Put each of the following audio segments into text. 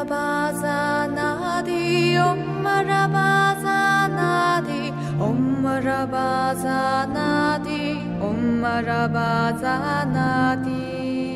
Marabazanadi, Om Marabazanadi, Om Marabazanadi, Om Marabazanadi。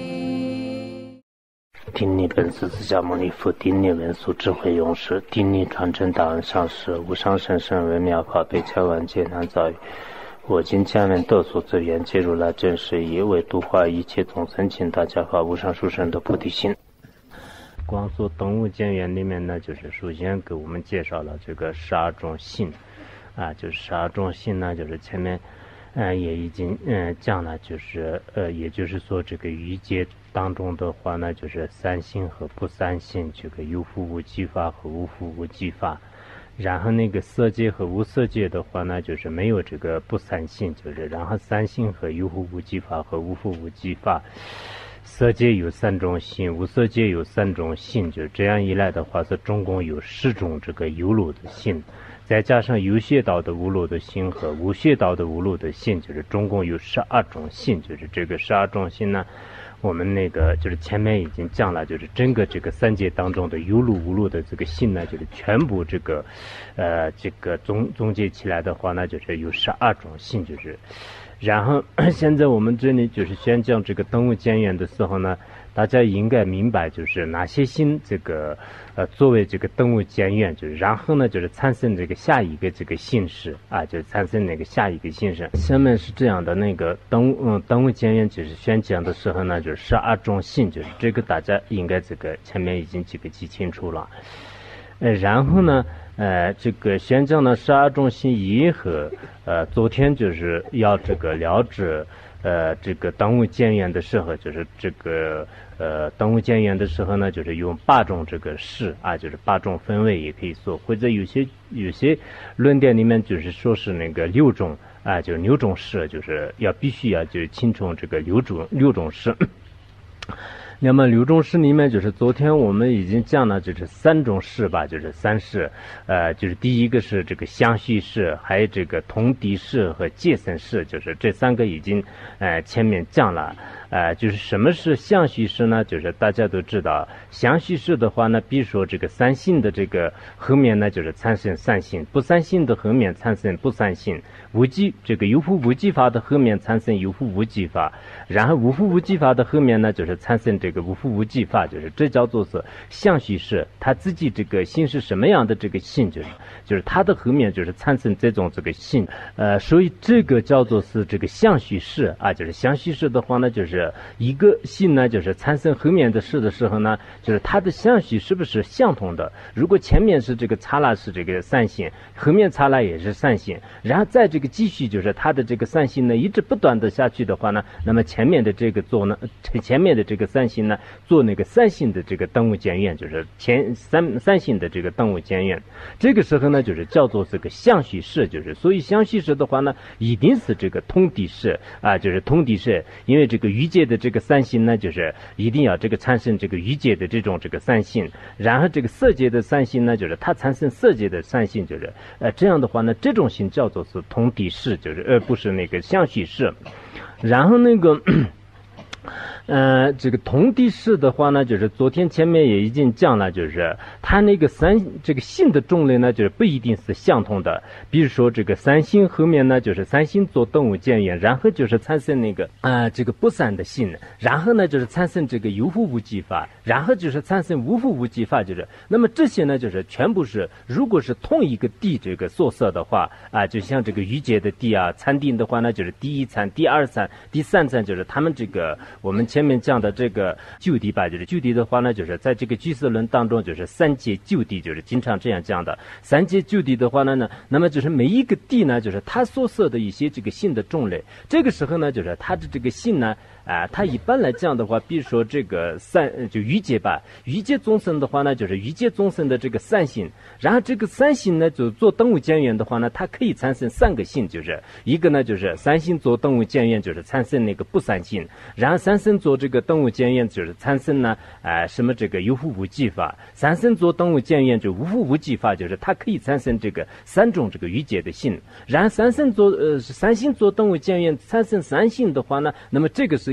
顶礼本师释迦牟尼佛，顶礼文殊智慧勇士，顶礼传承大恩上师，无上甚深微妙法，被千万劫难遭遇。我今见闻得所之缘，皆如来真实义，为度化一切众生，请大家发无上殊胜的菩提心。光速动物见缘里面呢，就是首先给我们介绍了这个12种性啊，就是12种性呢，就是前面也已经讲了，就是也就是说这个欲界当中的话呢，就是三性和不三性，这个有覆无记法和无覆无记法。然后那个色界和无色界的话呢，就是没有这个不三性，就是然后三性和有覆无记法和无覆无记法。色界有3种性，无色界有3种性，就这样一来的话，是总共有10种这个有漏的性，再加上有穴道的无漏的性和无穴道的无漏的性，就是总共有12种性。就是这个12种性呢，我们那个就是前面已经讲了，就是整个这个3界当中的有漏无漏的这个性呢，就是全部这个总结起来的话呢，就是有12种性。就是然后现在我们这里就是先讲这个动物见缘的时候呢，大家应该明白就是哪些性这个作为这个动物见缘，就是然后呢就是产生这个下一个这个性质啊，就是产生那个下一个性质。下面是这样的，那个动物见缘就是宣讲的时候呢，就是12种性，就是这个大家应该这个前面已经这个记清楚了。然后呢这个宣讲的12种性以后，昨天就是要这个了知这个动物见缘的时候，就是这个动物见缘的时候呢，就是用8种这个识啊，就是8种分位也可以说，或者有些论点里面就是说是那个6种啊，就是6种识，就是必须要就是清楚这个6种识。那么6种识里面，就是昨天我们已经讲了，就是3种识吧，就是3识，就是第一个是这个相续识，还有这个同谛识和戒生识，就是这3个已经前面讲了。就是什么是相续识呢？就是大家都知道，相续识的话呢，比如说这个三性的这个后面呢，就是产生三性；不三性的后面产生不三性；这个有覆无记法的后面产生有覆无记法，然后无覆无记法的后面呢，就是产生这个无覆无记法，就是这叫做是相续识。它自己这个性是什么样的这个性，就是它的后面就是产生这种这个性，所以这个叫做是这个相续识啊，就是相续识的话呢，就是一个性呢，就是产生后面的事的时候呢，就是它的相续是不是相同的？如果前面是这个刹那是这个三性，后面刹那也是三性，然后在这个继续就是它的这个三性呢一直不断的下去的话呢，那么前面的这个前面的这个三性呢做那个三性的这个动物见缘，就是三性的这个动物见缘，这个时候呢就是叫做这个相续识，就是所以相续识的话呢一定是这个同谛识啊，就是同谛识，因为这个欲界的这个三性呢，就是一定要这个产生这个欲界的这种这个三性，然后这个色界的三性呢，就是它产生色界的三性，就是这样的话呢，这种性叫做是同谛识，就是不是那个相续识。然后那个这个同谛识的话呢，就是昨天前面也已经讲了，就是它那个这个性的种类呢，就是不一定是相同的。比如说这个三性后面呢，就是三性做动物见缘，然后就是产生那个这个不三的性，然后呢就是产生这个有覆无记法，然后就是产生无覆无记法，就是那么这些呢就是全部是如果是同一个谛这个所摄的话就像这个欲界的谛啊，禅定的话呢就是第一禅、第二禅、第三禅，就是他们这个我们前面讲的这个就谛吧，就是就谛的话呢，就是在这个俱舍论当中，就是三界就谛，就是经常这样讲的。三界就谛的话呢，那么就是每一个谛呢，就是它所摄的一些这个性的种类。这个时候呢，就是它的这个性呢，它一般来讲的话，比如说这个就欲界吧，欲界众生的话呢，就是欲界众生的这个三性，然后这个三性呢，就做动物见缘的话呢，它可以产生3个性，就是一个呢就是三性做动物见缘，就是产生那个不三性，然后三性做这个动物见缘，就是产生呢什么这个有覆无记法，三性做动物见缘就无覆无记法，就是它可以产生这个3种这个欲界的性，然后三性做动物见缘产生三性的话呢，那么这个是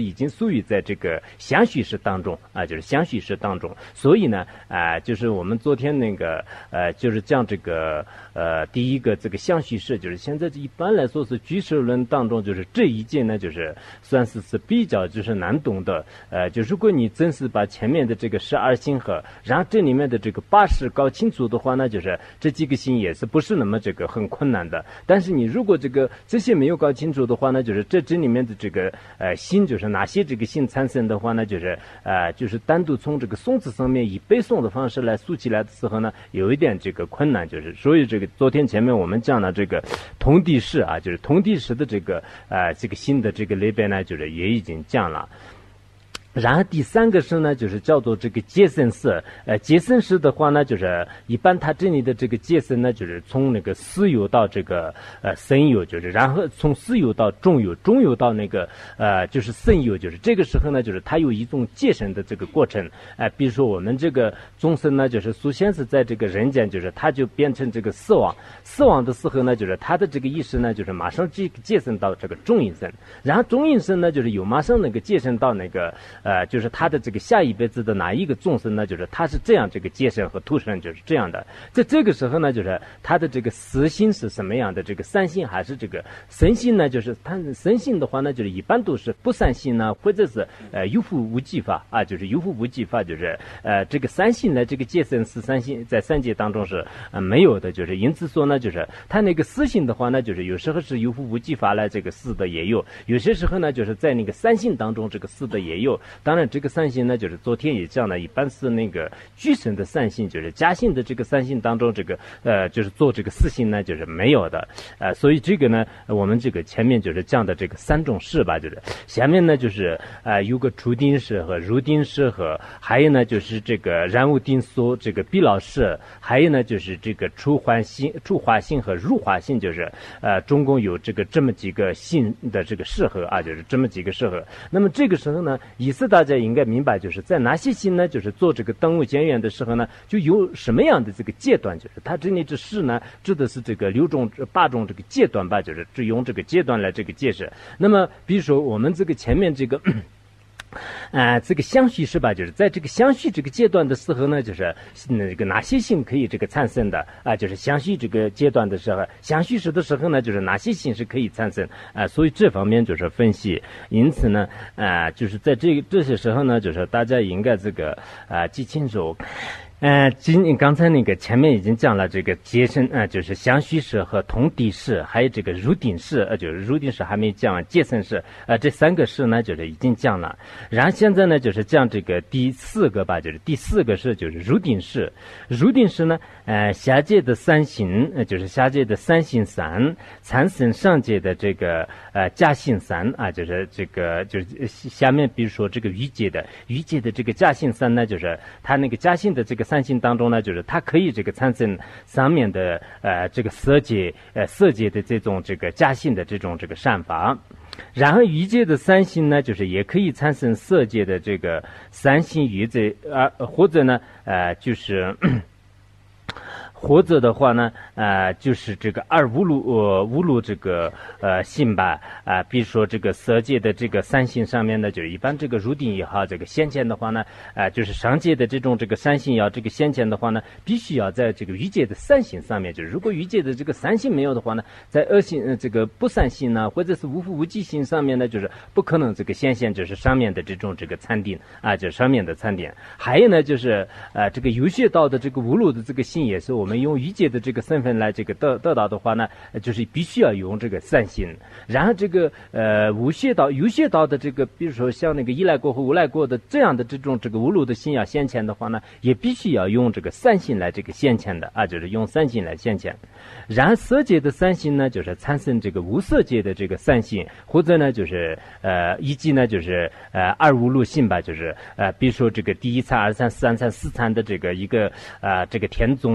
已经属于在这个相续式当中啊，就是相续式当中。所以呢，就是我们昨天那个就是讲这个第一个这个相续式，就是现在一般来说是居士论当中，就是这一件呢，就是算是比较就是难懂的。就如果你真是把前面的这个12心和，然后这里面的这个8识搞清楚的话呢，就是这几个心也是不是那么这个很困难的。但是你如果这些没有搞清楚的话呢，就是这里面的这个心，就是哪些这个心产生的话呢，就是单独从这个诵字上面以背诵的方式来述起来的时候呢，有一点这个困难，就是所以这个昨天前面我们讲了这个同地式啊，就是同地式的这个心的这个类别呢，就是也已经讲了。然后第三个是呢，就是叫做这个结生式。结生式的话呢，就是一般它这里的这个结生呢，就是从那个私有到这个生有，就是然后从私有到中有，中有到那个就是生有，就是这个时候呢，就是它有一种结生的这个过程。比如说我们这个众生呢，就是首先是在这个人间，就是它就变成这个死亡的时候呢，就是它的这个意识呢，就是马上结生到这个中阴身，然后中阴身呢，就是有马上那个结生到那个就是他的这个下一辈子的哪一个众生呢？就是他是这样这个结生和突生，就是这样的。在这个时候呢，就是他的这个实心是什么样的？这个三心还是这个身心呢？就是他身心的话呢，就是一般都是不善心呢，或者是有覆无记法啊，就是有覆无记法，就是这个三心呢，这个结生是三心在三界当中是没有的，就是因此说呢，就是他那个私心的话呢，就是有时候是有覆无记法来这个四的也有，有些时候呢，就是在那个三心当中这个四的也有。当然这个三心呢，就是昨天也讲了，一般是那个具身的三心，就是家心的这个三心当中，这个就是做这个四心呢，就是没有的。所以这个呢，我们这个前面就是讲的这个三种式吧，就是下面呢就是有个出定式和入定式和，还有呢就是这个然无定所这个必老式，还有呢就是这个出化性和入化性，就是总共有这个这么几个性的这个适合啊，就是这么几个适合。那么这个时候呢，意思大家应该明白，就是在哪些心呢，就是做这个等无间缘的时候呢，就有什么样的这个阶段，就是它这里这式呢指的是这个6种8种这个阶段吧，就是只用这个阶段来这个解释。那么比如说我们这个前面这个这个相续是吧？就是在这个相续这个阶段的时候呢，就是那个哪些性可以这个产生的啊？就是相续这个阶段的时候，相续时的时候呢，就是哪些性是可以产生所以这方面就是分析。因此呢，就是在这些时候呢，就是大家应该这个记清楚。刚才那个前面已经讲了这个结生就是相续式和同地式，还有这个入定式就是入定式还没讲完，结生式这三个式呢就是已经讲了。然后现在呢就是讲这个第4个吧，就是第4个式就是入定式。入定式呢下界的三行就是下界的三行3产生上界的这个加行3就是这个就是下面比如说这个余界的这个加行3呢，就是它那个加行的这个三行当中呢，就是它可以这个产生上面的这个色界的这种这个加行的这种这个善法。然后余界的三行呢，就是也可以产生色界的这个三行余界或者呢就是或者的话呢就是这个二无路这个性吧比如说这个色界的这个三行上面呢，就是一般这个入定也好，这个先前的话呢就是上界的这种这个三行要这个先前的话呢，必须要在这个余界的三行上面，就是如果余界的这个三行没有的话呢，在二行这个不三行呢，或者是无覆无记行上面呢，就是不可能这个先前就是上面的这种这个参定就是上面的参定。还有呢就是这个有学道的这个无路的这个性也是我们用余界的这个身份来这个得到的话呢，就是必须要用这个三行。然后这个无学道有学道的这个比如说像那个依赖过和无赖过的这样的这种这个无路的心要先前的话呢，也必须要用这个三行来这个先前的就是用三行来先前。然后色界的三行呢，就是产生这个无色界的这个三行，或者呢就是以及呢就是二无路性吧，就是比如说这个第一参、二参、三参、四参的这个一个这个天宗呢，就是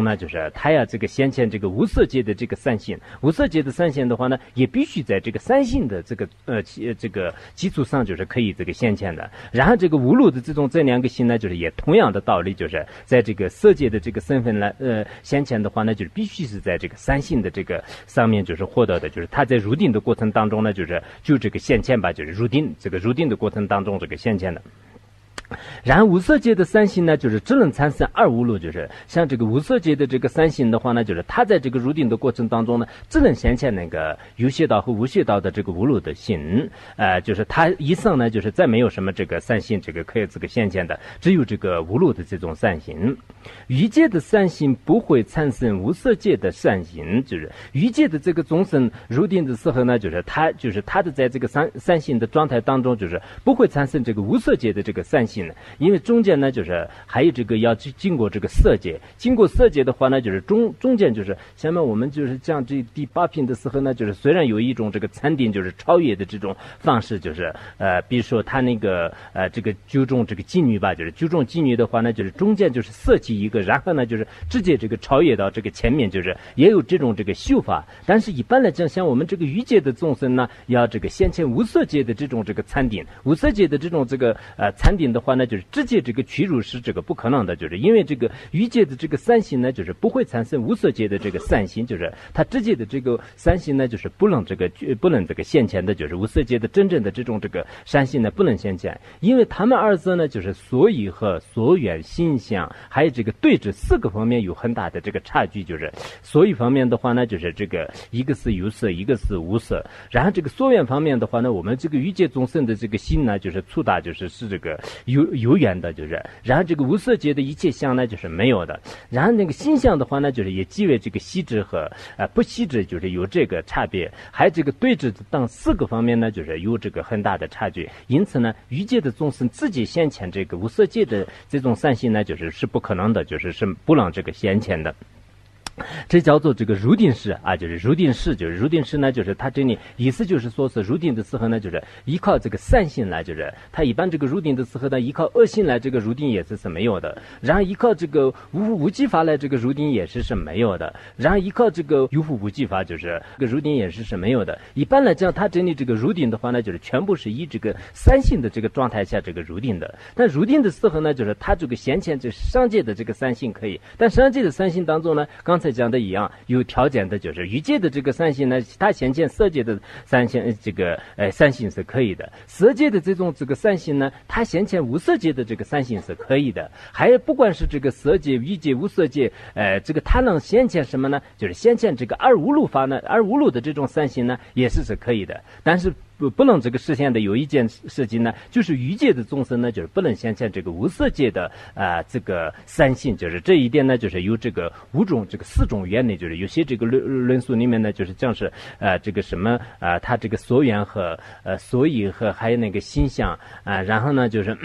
它呀这个先前这个无色界的这个三性，无色界的三性的话呢，也必须在这个三性的这个这个基础上就是可以这个先前的。然后这个无漏的这两个性呢，就是也同样的道理，就是在这个色界的这个身份呢先前的话呢，就是必须是在这个三性的这个上面就是获得的，就是它在入定的过程当中呢，就这个先前吧，就是入定的过程当中这个先前的。然后无色界的三性呢，就是只能产生二无漏，就是像这个无色界的这个三性的话呢，就是它在这个入定的过程当中呢，只能显现那个有穴道和无穴道的这个无漏的性，就是它以上呢，就是再没有什么这个三性这个可以这个显现的，只有这个无漏的这种三性。余界的三性不会产生无色界的三性，就是余界的这个众生入定的时候呢，就是它的在这个三性的状态当中，就是不会产生这个无色界的这个三性。因为中间呢，就是还有这个要经过这个色界，经过色界的话呢，就是中间就是下面我们就是讲这第八品的时候呢，就是虽然有一种这个禅定就是超越的这种方式，就是比如说他那个这个纠正这个妓女吧，就是纠正妓女的话呢，就是中间就是色起一个，然后呢就是直接这个超越到这个前面，就是也有这种这个修法。但是一般来讲，像我们这个欲界的众生呢，要这个先前无色界的这种这个禅定，无色界的这种这个禅定的话呢，就是直接这个取入是这个不可能的，就是因为这个欲界的这个三性呢，就是不会产生无色界的这个三性，就是它直接的这个三性呢，就是不能这个现前的，就是无色界的真正的这种这个三性呢不能现前，因为他们二者呢，就是所以和所缘心相还有这个对治四个方面有很大的这个差距，就是所以方面的话呢，就是这个一个是有色，一个是无色，然后这个所缘方面的话呢，我们这个欲界众生的这个心呢，就是粗大就是这个有缘的，就是然后这个无色界的一切相呢就是没有的，然后那个心相的话呢，就是也即为这个细致和不细致就是有这个差别，还有这个对治等四个方面呢，就是有这个很大的差距。因此呢，欲界的众生自己先前这个无色界的这种三性呢，是不可能的，是不让这个先前的。这叫做这个入定式啊，就是入定式，就是入定式呢，就是它这里意思就是说是入定的时候呢，就是依靠这个三性来，就是它一般这个入定的时候呢，依靠恶性来这个入定也是没有的，然后依靠这个无记法来这个入定也是没有的，然后依靠这个有无记法就是这个入定也是没有的。一般来讲，它这里这个入定的话呢，就是全部是以这个三性的这个状态下这个入定的。但入定的时候呢，就是它这个先前这上界的这个三性可以，但上界的三性当中呢，刚才讲的一样有条件的，就是欲界的这个三性呢，它先前色界的三性这个三性是可以的，色界的这种这个三性呢，它先前无色界的这个三性是可以的，还有不管是这个色界、欲界、无色界，这个它能先前什么呢？就是先前这个二无漏法呢，二无漏的这种三性呢，也是可以的，但是不能这个实现的有一件事情呢，就是欲界的众生呢，就是不能显现这个无色界的这个三性，就是这一点呢，就是有这个四种原理，就是有些这个论述里面呢，就是像是这个什么它这个所缘和所以和还有那个心相然后呢就是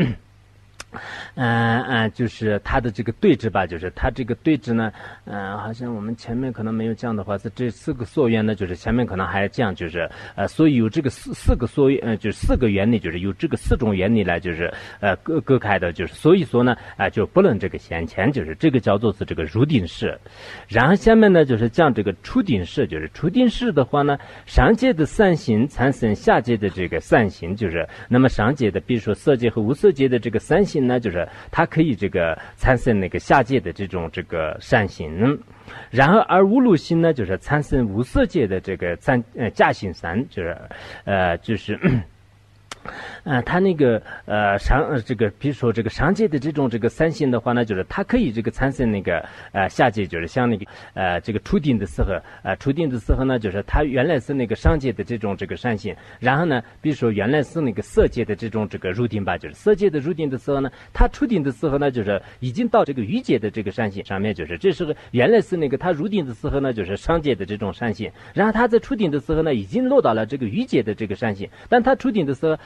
就是它的这个对峙吧，就是它这个对峙呢，好像我们前面可能没有讲的话，是这四个所缘呢，就是前面可能还这样，就是所以有这个四个所缘，就是四个原理，就是有这个四种原理来，就是割开的，就是所以说呢，就不能这个先前，就是这个叫做是这个入定式。然后下面呢，就是讲这个出定式，就是出定式的话呢，上界的三性产生下界的这个三性，就是那么上界的，比如说色界和无色界的这个三性呢，就是它可以这个产生那个下界的这种这个善性，然后而无漏性呢，就是产生无色界的这个假性三，就是它那个这个比如说这个上界的这种这个三性的话呢，就是它可以这个产生那个下界，就是像那个这个出定的时候呢，就是它原来是那个上界的这种这个善性，然后呢，比如说原来是那个色界的这种这个入定吧，就是色界的入定的时候呢，它出定的时候呢，就是已经到这个欲界的这个善性上面，就是这时候原来是那个它入定的时候呢，就是上界的这种善性，然后它在出定的时候呢，已经落到了这个欲界的这个善性，但它出定的时候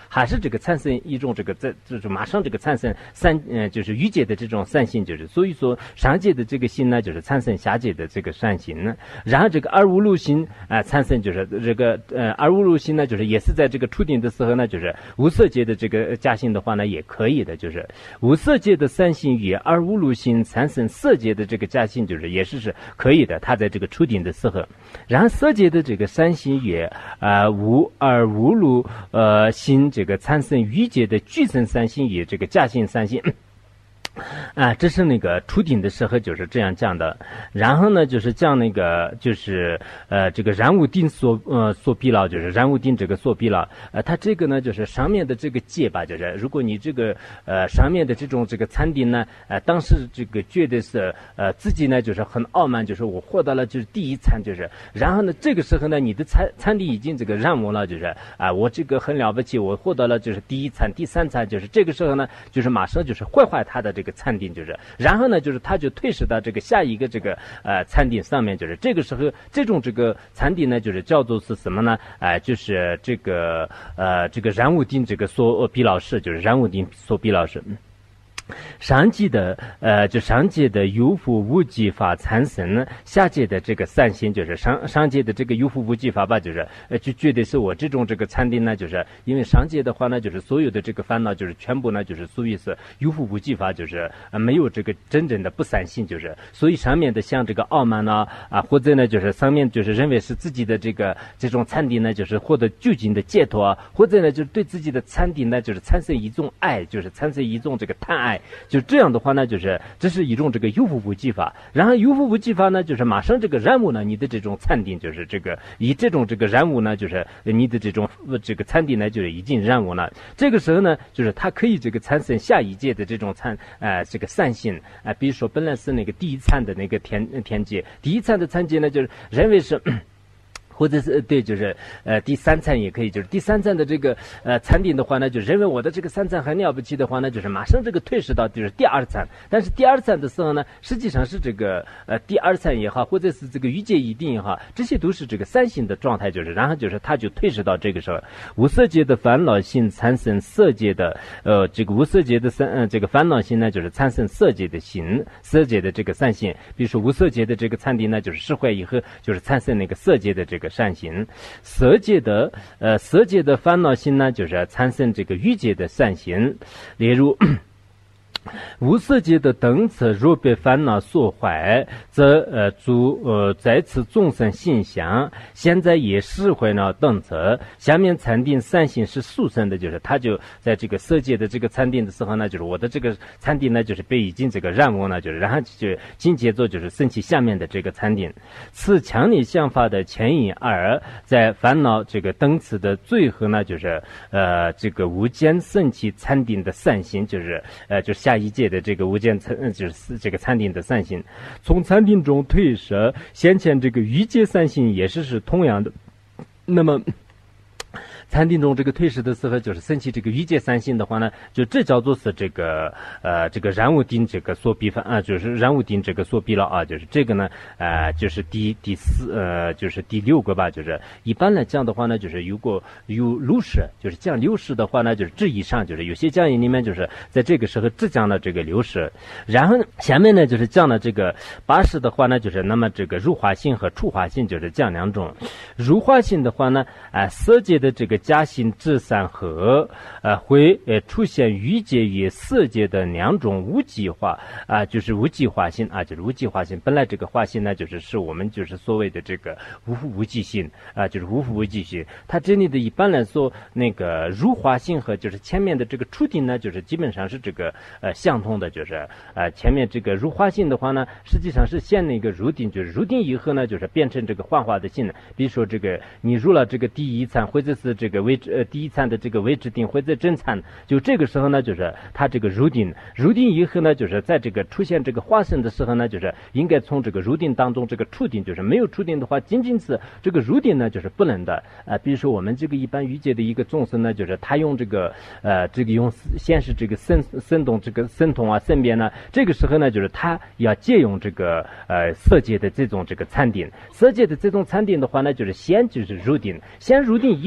还是这个产生一种这个就是马上这个产生就是欲界的这种善行，就是所以说上界的这个心呢，就是产生下界的这个善行呢。然后这个二无漏心产生就是这个二无漏心呢，就是也是在这个初定的时候呢，就是无色界的这个加行的话呢，也可以的，就是无色界的善行与二无漏心产生色界的这个加行，就是也是可以的。它在这个初定的时候，然后色界的这个善行与无漏心这个产生欲界的具生善行与这个加行善行。这是那个初定的时候就是这样讲的。然后呢，就是讲那个就是这个然无定所必劳，就是然无定这个所必劳。它这个呢就是上面的这个戒吧，就是如果你这个上面的这种这个禅定呢，当时这个觉得是自己呢就是很傲慢，就是我获得了就是第一禅，就是然后呢这个时候呢你的禅定已经这个让我了，就是我这个很了不起，我获得了就是第一禅、第三禅，就是这个时候呢就是马上就是坏他的这个禅定，就是然后呢就是他就退失到这个下一个这个禅定上面，就是这个时候这种这个禅定呢就是叫做是什么呢？就是这个然无定这个所必劳事，就是然无定所必劳事。上界的就上界的有覆无记法产生呢，下界的这个善行，就是上界的这个有覆无记法吧，就是就觉得是我这种这个禅定呢，就是因为上界的话呢，就是所有的这个烦恼就是全部呢就是属于是有覆无记法，就是没有这个真正的不善行，就是所以上面的像这个傲慢呢或者呢就是上面就是认为是自己的这种禅定呢就是获得究竟的解脱或者呢就是对自己的禅定呢就是产生一种爱，就是产生一种这个贪爱。就这样的话呢，就是这是一种这个有覆无记法。然后有覆无记法呢，就是马上这个然无呢，你的这种禅定就是这个以这种这个然无呢，就是你的这种这个禅定呢，就是已经然无了。这个时候呢，就是它可以这个产生下一界的这种这个善行比如说本来是那个第一禅的那个天界，第一禅的禅界呢，就是认为是。或者是对，就是第三禅也可以，就是第三禅的这个禅定的话呢，就认为我的这个三禅很了不起的话呢，就是马上这个退失到就是第二禅。但是第二禅的时候呢，实际上是这个第二禅也好，或者是这个欲界一定也好，这些都是这个三性的状态，就是然后就是它就退失到这个时候，无色界的烦恼性产生色界的这个无色界的这个烦恼性呢，就是产生色界的心，色界的这个善性。比如说无色界的这个禅定呢，就是释怀以后，就是产生那个色界的这个善行，色界的烦恼心呢，就是产生这个欲界的善行，例如。无色界的等次若被烦恼所坏，则在此众生心想，现在也释怀了等次。下面禅定善行是速生的，就是他就在这个色界的这个禅定的时候呢，就是我的这个禅定呢，就是被已经这个染污了，就是然后就紧接着就是升起下面的这个禅定。此强烈想法的前因二，在烦恼这个等次的最后呢，就是这个无间升起禅定的善行，就是下一界的这个无间就是这个禅定的善行，从禅定中退舍，先前这个欲界善行也是同样的。那么禅定中这个退失的时候，就是升起这个欲界三性的话呢，就这叫做是这个然无定这个所必犯就是然无定这个所必劳就是这个呢就是第四就是第六个吧，就是一般来讲的话呢，就是如果有六识，就是讲六识的话呢，就是这以上就是有些讲义里面就是在这个时候只讲了这个六识，然后下面呢就是讲了这个八识的话呢，就是那么这个入化性和触化性就是讲两种。入化性的话呢色界的这个加行至三合会出现欲界与色界的两种无记化就是无记化性就是无记化性。本来这个化性呢，就是我们就是所谓的这个无记性就是无无记性。它这里的一般来说那个入化性和就是前面的这个初定呢，就是基本上是这个相同的，就是前面这个入化性的话呢，实际上是先那个入定，就是入定以后呢，就是变成这个幻化的性。比如说这个你入了这个第一禅，或者是这个第一禅的这个位置定，或者真禅，就这个时候呢，就是它这个入定以后呢，就是在这个出现这个化身的时候呢，就是应该从这个入定当中这个触定，就是没有触定的话，仅仅是这个入定呢，就是不能的比如说我们这个一般欲界的一个众生呢，就是他用这个用先是这个生动这个生通身边呢，这个时候呢，就是他要借用这个色界的这种这个禅定，色界的这种禅定的话呢，就是先就是入定，先入定以后呢，就是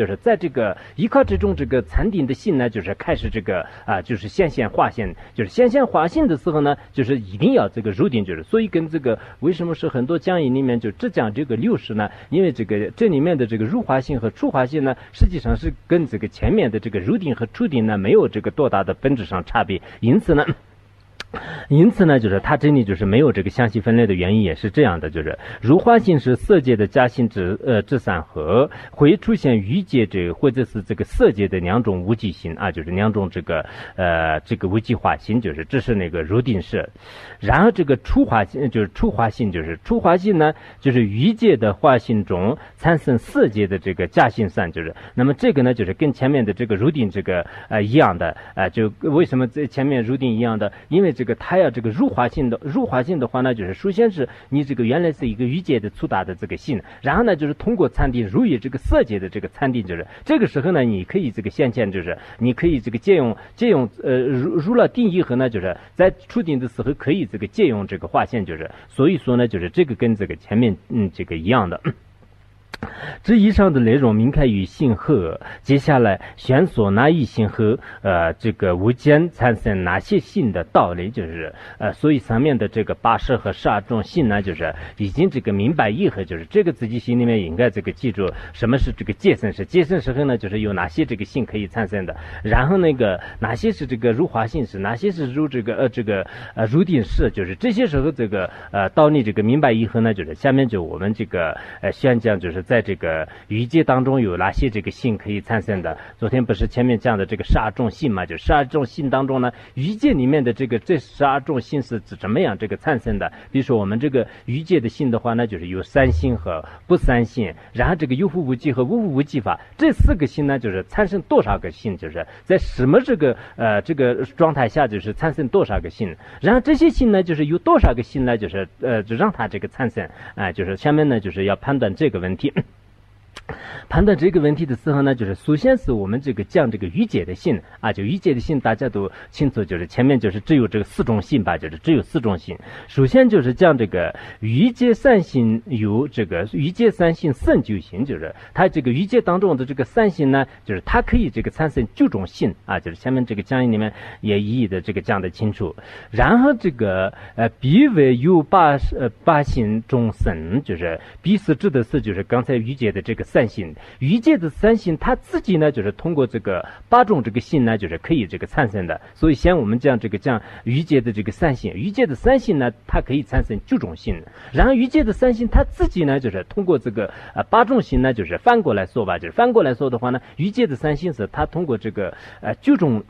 就是在这个依靠这种这个禅定的心呢，就是开始这个就是显现化现，就是显现化现的时候呢，就是一定要这个入定，就是所以跟这个为什么是很多讲义里面就只讲这个60呢？因为这里面的这个入化性和出化性呢，实际上是跟这个前面的这个入定和出定呢没有这个多大的本质上差别，因此呢，就是它这里就是没有这个详细分类的原因也是这样的，就是入化性是色界的加性之散合，会出现余界或者是这个色界的两种无记性就是两种这个无记化性，就是这是那个入定式。然后这个出化性就是出化性呢，就是余界的化性中产生色界的这个加性散，就是那么这个呢就是跟前面的这个入定这个一样的就为什么在前面入定一样的？因为这个它要这个入化性的话呢，就是首先是你这个原来是一个余界的粗大的这个性，然后呢就是通过禅定入于这个色界的这个禅定，就是这个时候呢你可以这个显现，就是你可以这个借用入了定以后呢，就是在出定的时候可以这个借用这个化现，就是所以说呢就是这个跟这个前面这个一样的。这以上的内容明开于性后，接下来选所哪一性后这个无间产生哪些性的道理，就是所以上面的这个80和12种性呢，就是已经这个明白以后，就是这个自己心里面应该这个记住什么是这个界生时，界生时候呢就是有哪些这个性可以产生的，然后那个哪些是这个入化性时，哪些是入这个入定式，就是这些时候这个道理这个明白以后呢，就是下面就我们这个宣讲就是在这个余界当中有哪些这个性可以产生的。昨天不是前面讲的这个12种性嘛，就12种性当中呢，余界里面的这12种性是怎么样这个产生的。比如说我们这个余界的性的话呢，就是有三性和不三性，然后这个有覆无记和无覆无记法，这4个性呢就是产生多少个性，就是在什么这个状态下就是产生多少个性，然后这些性呢就是有多少个性呢，就是就让它这个产生就是下面呢就是要判断这个问题。判断这个问题的时候呢，就是首先是我们这个讲这个余界的性就余界的性大家都清楚，就是前面就是只有这个4种性吧，就是只有4种性。首先就是讲这个余界三性有这个余界三性胜9性，就是它这个余界当中的这个三性呢，就是它可以这个产生9种性就是前面这个讲义里面也一一的这个讲得清楚。然后这个彼为有八性中胜，就是彼是指的是就是刚才余界的这个三性，余界的三性它自己呢就是通过这个8种这个性呢就是可以这个产生的。所以先我们讲余界的这个三性，余界的三性呢它可以产生9种性，然后余界的三性它自己呢就是通过这个8种性呢就是反过来说吧，就是反过来说的话呢，余界的三性是它通过这个9种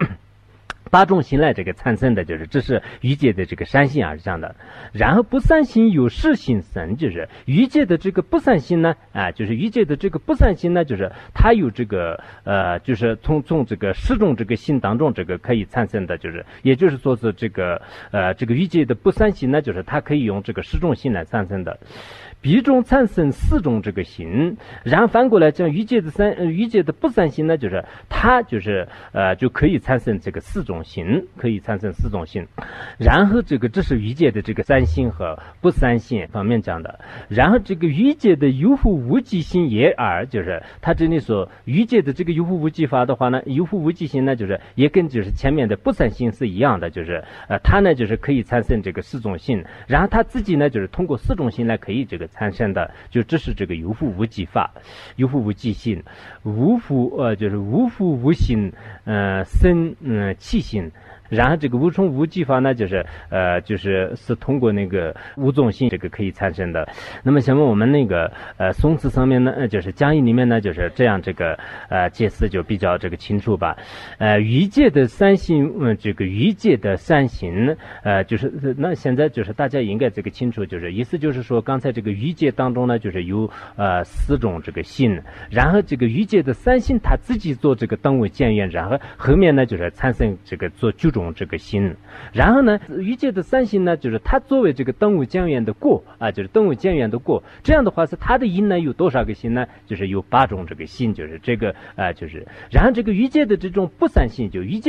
8种性来这个产生的，就是这是余界的这个三性是这样的。然后不三性有10性生，就是余界的这个不三性呢就是余界的这个不三性呢，就是它有这个就是从这个10种这个性当中这个可以产生的，就是也就是说是这个余界的不三性呢，就是它可以用这个10种性来产生的。彼中产生4种这个性，然后反过来讲余界的不三性呢，就是它就是就可以产生这个4种性，可以产生4种性。然后这是余界的这个三性和不三性方面讲的。然后这个余界的有覆无记性也2，就是他这里说余界的这个有覆无记法的话呢，有覆无记性呢就是也跟就是前面的不三性是一样的，就是它呢就是可以产生这个4种性，然后它自己呢就是通过4种性来可以这个产生的，就这是这个有覆无记法，有覆无记性，无覆就是无覆无性生气性。然后这个无从无记法呢，就是通过那个5种性这个可以产生的。那么像我们那个宋词上面呢，就是讲义里面呢就是这样这个解释就比较这个清楚吧。余界的三性这个余界的三性就是那现在就是大家应该这个清楚，就是意思就是说刚才这个余界当中呢就是有4种这个性，然后这个余界的三性它自己做这个等位渐远，然后后面呢就是产生这个做9种这个心，然后呢余界的三性呢就是它作为这个等位渐远的过就是等位渐远的过，这样的话是它的因呢有多少个心呢，就是有8种这个心，就是这个就是然后这个余界的这种不三性，就余界的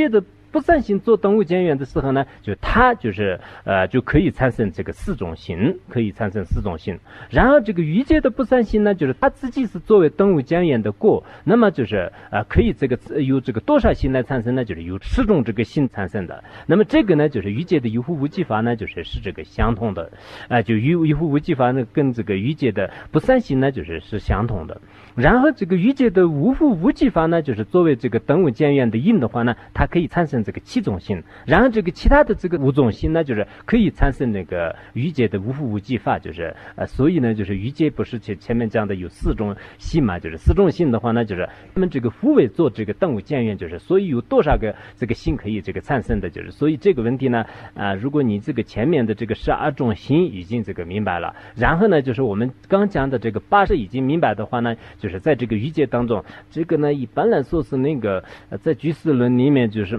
不善心做等无间缘的时候呢，就它就是就可以产生这个四种心，可以产生四种心。然而这个欲界的不善心呢，就是它自己是作为等无间缘的果，那么就是可以这个由这个多少心来产生呢？就是由10种这个心产生的。那么这个呢，就是欲界的有覆无记法呢，就是这个相同的，就有覆无记法呢跟这个欲界的不善心呢，就是相同的。然后这个欲界的无覆无记法呢，就是作为这个等无间缘的因的话呢，它可以产生这个7种心。然后这个其他的这个5种心呢，就是可以产生那个欲界的无覆无记法，就是所以呢，就是欲界不是前面讲的有4种心嘛，就是4种心的话呢，就是他们这个复位做这个等无间缘，就是所以有多少个这个心可以这个产生的，就是所以这个问题呢，如果你这个前面的这个12种心已经这个明白了，然后呢，就是我们刚讲的这个80已经明白的话呢，就是在这个欲界当中，这个呢一般来说是那个在居士论里面就是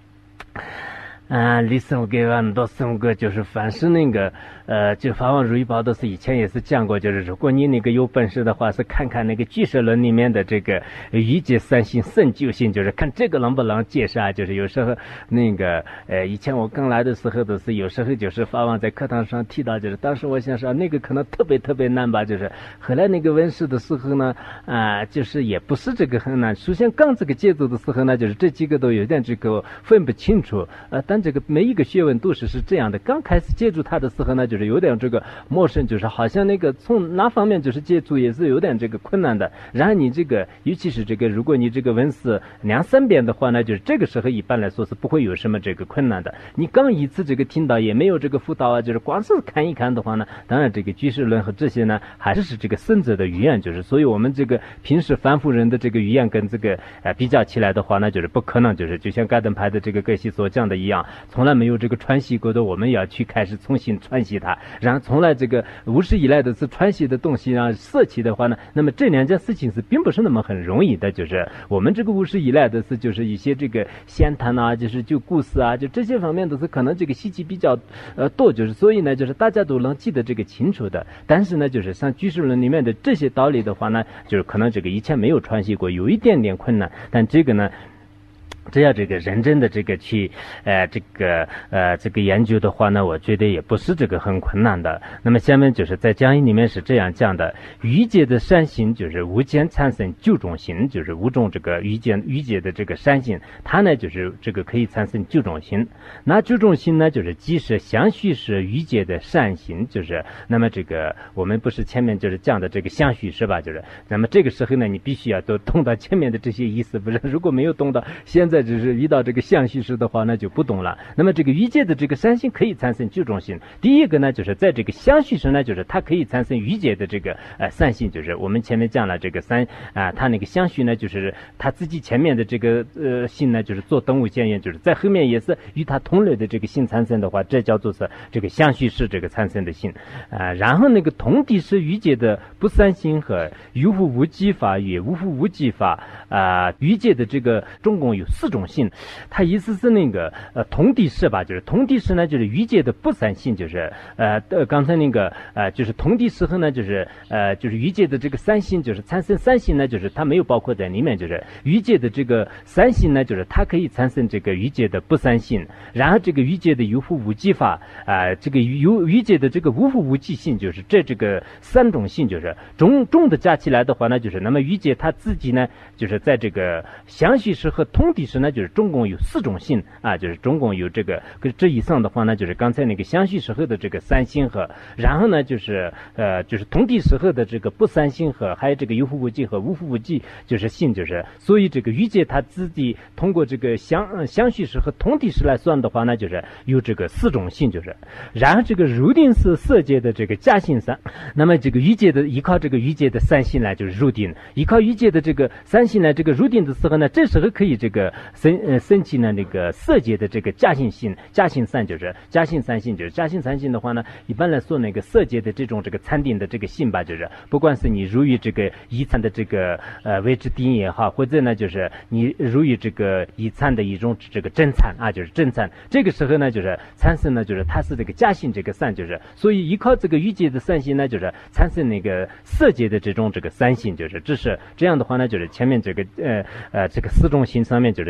离生给很多生个就是凡是那个就法王如意宝都是以前也是讲过，就是如果你那个有本事的话，是看看那个居士论里面的这个欲界三心圣救心，就是看这个能不能解释啊。就是有时候那个以前我刚来的时候都是有时候就是法王在课堂上提到，就是当时我想说那个可能特别难吧，就是后来那个问世的时候呢就是也不是这个很难。首先刚这个接触的时候呢，就是这几个都有点这个分不清楚但这个每一个学问都是这样的，刚开始接触它的时候呢，就是有点这个陌生，就是好像那个从哪方面就是接触也是有点这个困难的。然后你这个尤其是这个如果你这个文字2-3遍的话呢，就是这个时候一般来说是不会有什么这个困难的。你刚一次这个听到也没有这个辅导就是光是看一看的话呢，当然这个居士论和这些呢还是这个圣者的语言，就是所以我们这个平时凡夫人的这个语言跟这个比较起来的话呢，就是不可能就是就像盖登派的这个格西所讲的一样，从来没有这个传习过的，我们要去开始重新传习它。然后从来这个无始以来的是传习的东西让舍弃的话呢，那么这2件事情是并不是那么很容易的。就是我们这个无始以来的是就是一些这个闲谈啊，就是就故事啊，就这些方面都是可能这个习气比较多，就是所以呢就是大家都能记得这个清楚的。但是呢就是像居士论里面的这些道理的话呢，就是可能这个以前没有传习过，有一点点困难。但这个呢只要这个认真的这个去这个研究的话呢，我觉得也不是这个很困难的。那么下面就是在讲义里面是这样讲的，欲界的善心就是无间产生9种心，就是5种这个欲界的这个善心，它呢就是这个可以产生9种心。那9种心呢就是即是相续是欲界的善心，就是那么这个我们不是前面就是讲的这个相续是吧，就是那么这个时候呢你必须要都懂到前面的这些意思，不是如果没有懂到现在只是遇到这个相续时的话那就不懂了。那么这个欲界的这个善心可以产生9种心。第一个呢就是在这个相续时呢，就是它可以产生欲界的这个善心，就是我们前面讲了这个它那个相续呢就是它自己前面的这个心呢就是做等无间缘，就是在后面也是与它同类的这个心产生的话，这叫做是这个相续是这个产生的心然后那个同地是欲界的不善心和有覆无记法与无覆无记法欲界的这个总共有4种心。它意思是那个同地是吧，就是同地是呢就是欲界的不善心，就是刚才那个就是同地时候呢就是欲界的这个善心，就是产生善心呢就是它没有包括在里面，就是欲界的这个善心呢就是它可以产生这个欲界的不善心。然后这个欲界的有覆无记法这个欲界的这个无覆无记心，就是这个3种心就是总的加起来的话呢，就是那么欲界它自己呢就是在这个相续时和同地时呢就是总共有4种心就是总共有这个以上的话呢就是刚才那个相续时候的这个3心和，然后呢就是同地时候的这个不3心和，还有这个有覆无记和无覆无记就是心，就是所以这个欲界它自己通过这个相续时和同地时来算的话呢，就是有这个4种心，就是然后这个入定是色界的这个加心3，那么这个欲界的依靠这个欲界的3心来就是入定，依靠欲界的这个3心来这个入定的时候呢，这时候可以这个升起呢那个色界的这个加心心，加心3就是加心3心，就是加心3心的话呢，一般来说那个色界的这种这个禅定的这个心吧，就是不管是你入于这个一禅的这个位置定也好，或者呢就是你入于这个一禅的一种这个真禅就是真禅，这个时候呢就是产生呢就是它是这个加心这个3，就是所以依靠这个欲界的3心呢就是产生那个色界的这种这个3心，就是这是这样的话呢就是前面这个这个4种心上面就是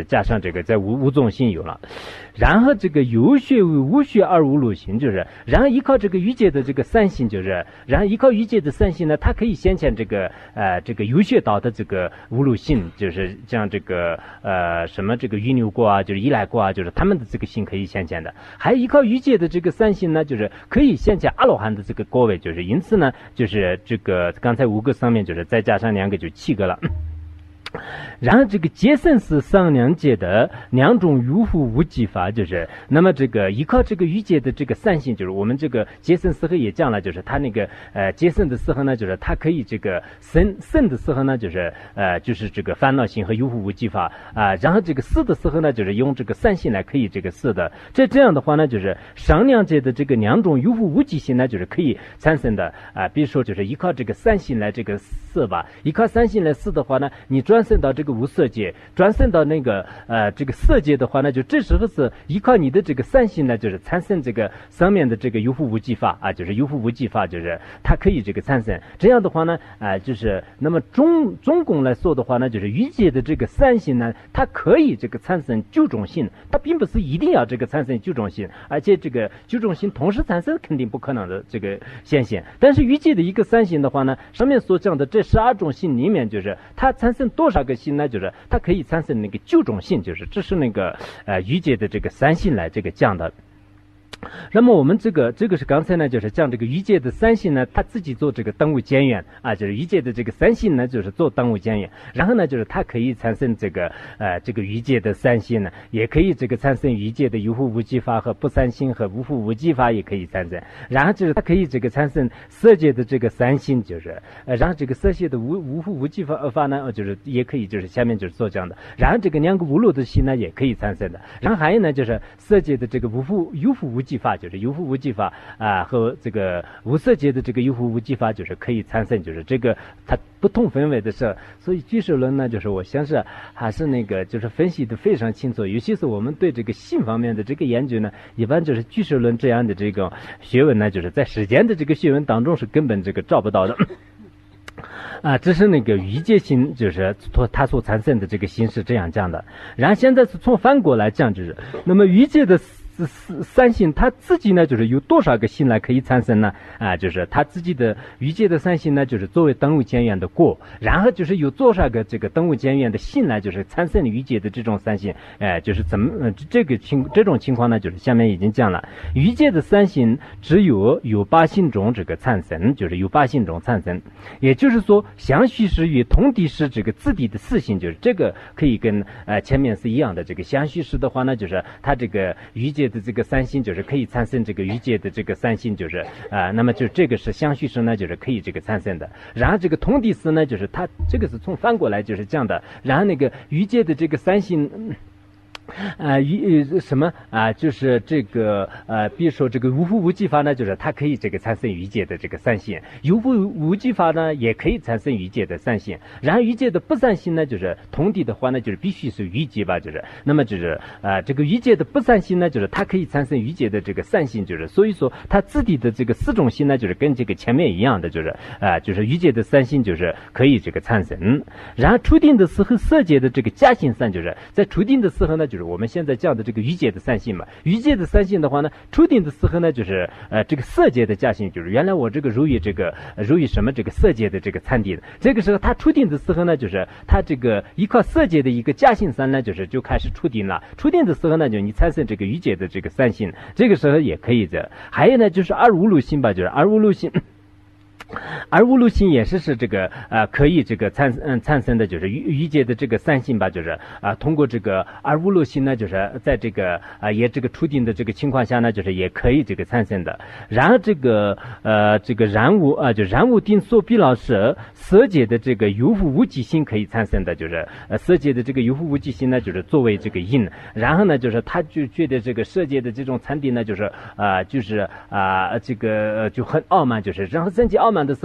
就是加上这个在无种性有了，然后这个有学为无学而无路性，就是然后依靠这个欲界的这个三性，就是然后依靠欲界的三性呢，它可以显现这个有学道的这个无路性，就是像这个什么这个欲牛过啊，就是依赖过啊，就是他们的这个性可以显现的，还依靠欲界的这个三性呢，就是可以显现阿罗汉的这个果位，就是因此呢，就是这个刚才5个上面就是再加上2个就7个了。然后这个结生是上2界的2种欲护无记法，就是那么这个依靠这个欲界的这个三性，就是我们这个结生时候也讲了，就是它那个结生的时候呢，就是它可以这个生的时候呢，就是这个烦恼性和欲护无记法然后这个死的时候呢，就是用这个三性来可以这个死的，这样的话呢，就是上2界的这个2种欲护无记性呢，就是可以产生的比如说就是依靠这个三性来这个死吧，依靠三性来死的话呢，你转生到这个无色界，转生到那个这个色界的话呢，就这时候是依靠你的这个三性呢，就是产生这个上面的这个有护无记法就是有护无记法，就是它可以这个产生。这样的话呢就是那么总共来说的话呢，就是欲界的这个三性呢，它可以这个产生9种性，它并不是一定要这个产生9种性，而且这个9种性同时产生肯定不可能的这个现象。但是欲界的一个三性的话呢，上面所讲的这12种性里面，就是它产生多少个性呢？就是它可以产生那个9种性，就是这是那个欲界的这个三性来这个讲的。那么我们这个是刚才呢，就是讲这个欲界的三性呢，它自己做这个当物间缘就是欲界的这个三性呢，就是做当物间缘，然后呢，就是它可以产生这个欲界的三性呢，也可以这个产生欲界的有护无记法和不三性和无护无记法也可以产生，然后就是它可以这个产生色界的这个三性，就是然后这个色界的无护无记法呢，就是也可以就是下面就是所讲的，然后这个2个无漏的性呢也可以产生的，然后还有呢就是色界的这个有护无记法，就是有护无记法和这个无色界的这个有护无记法，就是可以产生，就是这个它不同分为的是，所以俱舍论呢，就是我想是还是那个就是分析的非常清楚，尤其是我们对这个性方面的这个研究呢，一般就是俱舍论这样的这个学问呢，就是在实践的这个学问当中是根本这个找不到的。这是那个欲界心，就是它所产生的这个心是这样讲的。然后现在是从反过来讲，就是那么欲界的三性它自己呢，就是有多少个性来可以产生呢？就是它自己的欲界的三性呢，就是作为等物间缘的果，然后就是有多少个这个等物间缘的性呢，就是产生欲界的这种三性，就是怎么这种情况呢，就是下面已经讲了，欲界的三性只有8性中这个产生，就是有8性中产生，也就是说相续时与同地时这个自地的4性，就是这个可以跟前面是一样的，这个相续时的话呢，就是它这个欲界的这个三性就是可以产生这个欲界的这个三性，就是那么就这个是相续时呢，就是可以这个产生的。然后这个同地时呢，就是它这个是从反过来就是这样的。然后那个欲界的这个三性。就是这个比如说这个无护无记法呢，就是它可以这个产生欲界的这个三性，有护无记法呢也可以产生欲界的三性，然后欲界的不三性呢，就是同地的话呢，就是必须是欲界吧，就是那么就是这个欲界的不三性呢，就是它可以产生欲界的这个三性，就是所以说它自地的这个4种性呢，就是跟这个前面一样的，就是欲界的三性就是可以这个产生。然后初定的时候色界的这个加性三，就是在初定的时候呢，就是我们现在讲的这个欲界的三性嘛，欲界的三性的话呢，初定的时候呢，就是这个色界的加性，就是原来我这个如意什么这个色界的这个参定，这个时候它初定的时候呢，就是它这个依靠色界的一个加性三呢，就是就开始初定了。初定的时候呢，就你产生这个欲界的这个三性，这个时候也可以的。还有呢，就是二无漏性吧，就是二无漏性。而无漏性也是这个可以这个产生的就是欲界的这个三性吧，就是通过这个而无漏性呢，就是在这个也这个初定的这个情况下呢，就是也可以这个产生的。然后这个然无就然无定所必老是色界的这个有护无记性可以产生的，就是色界的这个有护无记性呢，就是作为这个因，然后呢就是他就觉得这个色界的这种禅定呢，就是这个就很傲慢，就是然后升起傲慢的时候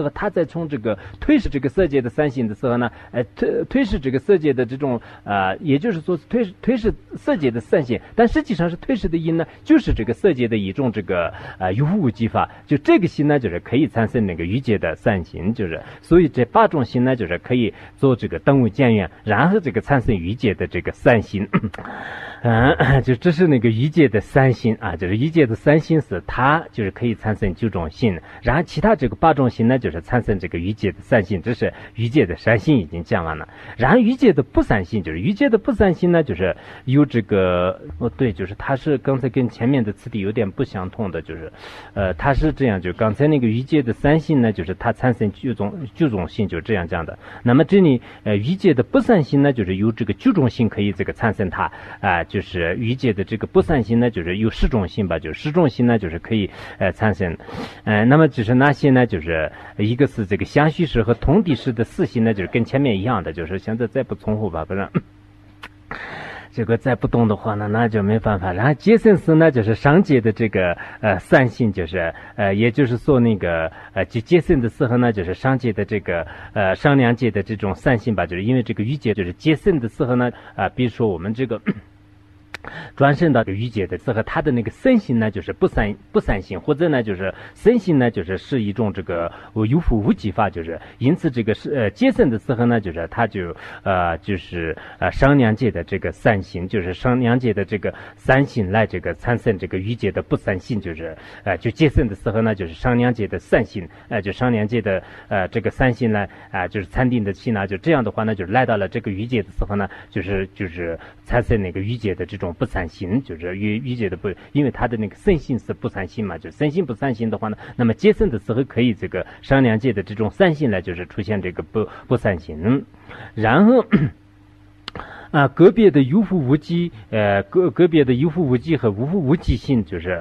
候，他在从这个推视这个色界的三性的时候呢，推视这个色界的这种也就是说推视色界的三性，但实际上是推视的因呢，就是这个色界的一种这个有无记法，就这个心呢，就是可以产生那个欲界的三性，就是所以这8种心呢，就是可以做这个等无见缘，然后这个产生欲界的这个三心。就这是那个欲界的三心啊，就是欲界的三心是它就是可以产生9种心，然后其他这个8种心呢，就是产生这个欲界的三心，这是欲界的三心已经讲完了。然后欲界的不三心，就是欲界的不三心呢，就是有这个对，就是它是刚才跟前面的次第有点不相同的，就是它是这样，就刚才那个欲界的三心呢，就是它产生9种心，就这样讲的。那么这里欲界的不三心呢，就是有这个9种心可以这个产生它就是欲界的这个不三心呢，就是有10种心吧，就是10种心呢，就是可以产生。那么就是那些呢，就是一个是这个相续识和同体识的4心呢，就是跟前面一样的，就是现在再不重复吧，不然这个再不动的话呢，那就没办法。然后结生识呢，就是上界的这个三性，就是也就是说那个就结生的时候呢，就是上界的这个上两界的这种三性吧，就是因为这个欲界就是结生的时候呢，比如说我们这个转生到欲界的时候，它的那个身心呢，就是不三心，或者呢，就是身心呢，就是一种这个有覆无记法，就是因此这个是结生的时候呢，就是它就是上两界的这个三心，就是上两界的这个三心来这个产生这个欲界的不三心，就是就结生的时候呢，就是上两界的三心，就上两界的这个三心呢就是禅定的心呢，就这样的话呢，就是来到了这个欲界的时候呢，就是产生那个欲界的这种不三心，就是欲界的不，因为它的那个身心是不三心嘛，就身心不三心的话呢，那么结生的时候可以这个上两界的这种三心来就是出现这个不三心，然后个别的有覆无记，个别的有覆无记和无覆无记性，就是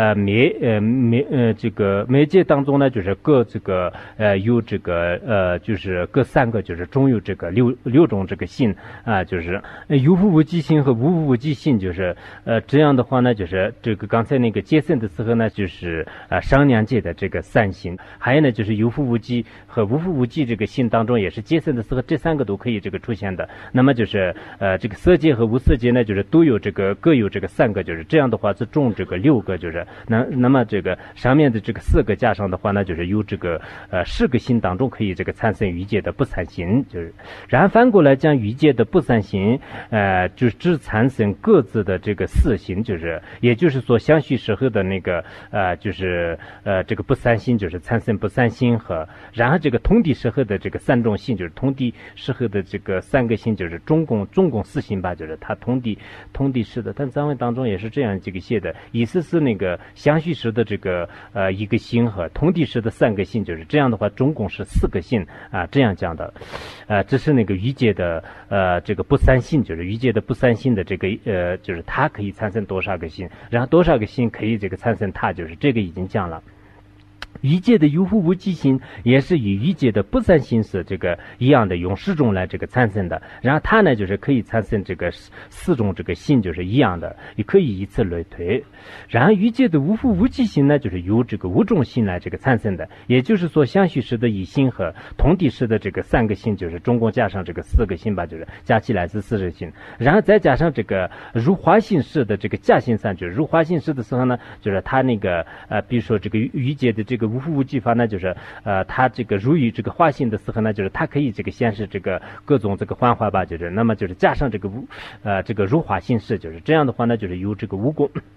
这个媒介当中呢，就是各这个有这个就是各3个，就是总有这个六种这个性就是有覆无记性和无覆无记性，就是这样的话呢，就是这个刚才那个结生的时候呢，就是上两界的这个三性，还有呢就是有覆无记和无覆无记这个性当中，也是结生的时候这3个都可以这个出现的。那么就是这个色界和无色界呢，就是都有这个各有这个3个，就是这样的话是中这个6个，就是那么这个上面的这个4个加上的话呢，就是有这个10个心当中可以这个产生欲界的不三心，就是然后反过来讲欲界的不三心，就是只产生各自的这个4心，就是也就是说相续时候的那个就是这个不三心，就是产生不三心和然后这个同体时候的这个3种心，就是同体时候的这个3个心，就是总共4心吧，就是它同体时的，但藏文当中也是这样这个写的，意思是那个相续时的这个1个心和同体时的3个心，就是这样的话总共是4个心这样讲的。这是那个欲界的这个不三心，就是欲界的不三心的这个就是它可以产生多少个心，然后多少个心可以这个产生它，就是这个已经讲了。欲界的有覆无记心也是与欲界的不三心是这个一样的，用10种来这个产生的，然后它呢就是可以产生这个4种这个心，就是一样的，也可以以此类推。然后欲界的无覆无记心呢，就是由这个5种心来这个产生的，也就是说相续时的1心和同体时的这个3个心，就是总共加上这个4个心吧，就是加起来是40心，然后再加上这个如花心时的这个加心3，就是如花心时的时候呢，就是它那个比如说这个欲界的这个无覆无记法呢，就是它这个如于这个花心的时候呢，就是它可以这个显示这个各种这个幻化吧，就是那么就是加上这个这个如花心识，就是这样的话呢，就是有这个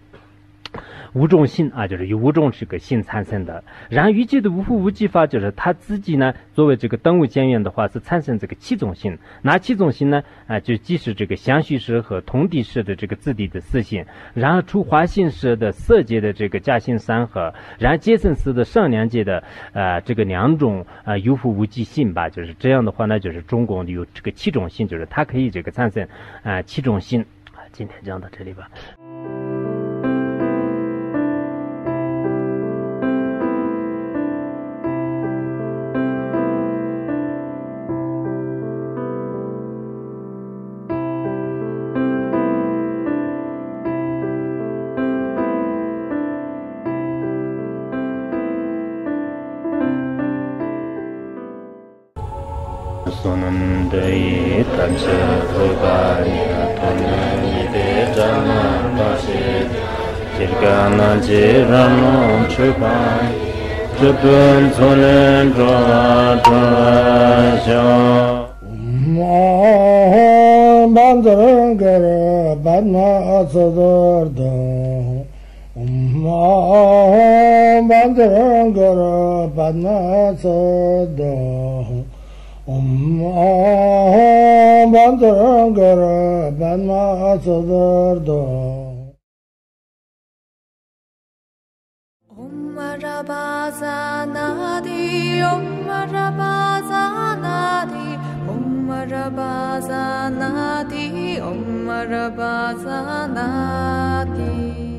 5种心就是由5种这个心产生的。然后欲界的无覆无记法，就是它自己呢作为这个等无间缘的话，是产生这个7种心。哪7种心呢？就即是这个相续识和同体识的这个自地的4心，然后除花心识的色界的这个加心3和，然后结生识的上两界的这个2种有覆无记心吧，就是这样的话呢，就是总共有这个7种心，就是它可以这个产生7种心。今天讲到这里吧。 Sunandai Tancha Rupanya Tonani Jana Bashi Jirgana Jirano Chupai Chupun Sunan Droa Droa Sho Bandangara Badma Asadar Bandangara Badma Asadar Bandangara Badma Asadar Om Rabaza Nadi, Om Rabaza Nadi, Om Rabaza Nadi, Om Rabaza Nadi.